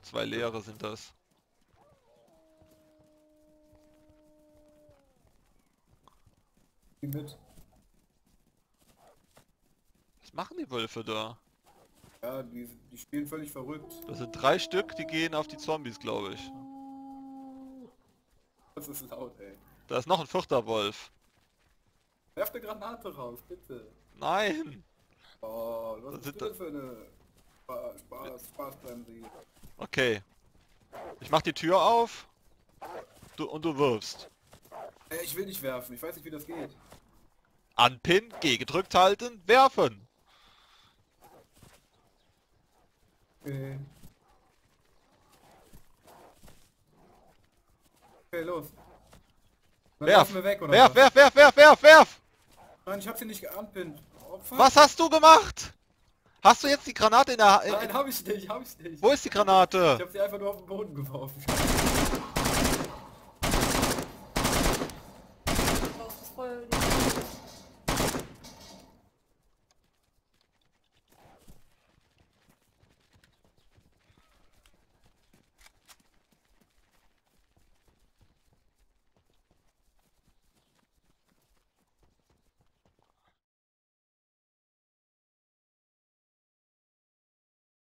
2 leere sind das. Die mit. Was machen die Wölfe da? Ja, die spielen völlig verrückt. Das sind 3 Stück, die gehen auf die Zombies, glaube ich. Das ist laut, ey. Da ist noch ein 4. Wolf. Werf eine Granate raus, bitte. Nein! Oh, was Das bist sind du denn für eine Spaßbremse hier? Okay. Ich mach die Tür auf. Und du wirfst. Ey, ich will nicht werfen, ich weiß nicht, wie das geht. Anpinnen, G gedrückt halten, werfen. Okay. Okay, los. Dann Werf! laufen wir weg, oder Werf, was? werf, werf, werf, werf, werf! Nein, ich hab sie nicht geanpinnt. Oh, fuck. Was hast du gemacht? Hast du jetzt die Granate in der... Nein, hab ich nicht, hab ich nicht. Wo ist die Granate? Ich hab sie einfach nur auf den Boden geworfen.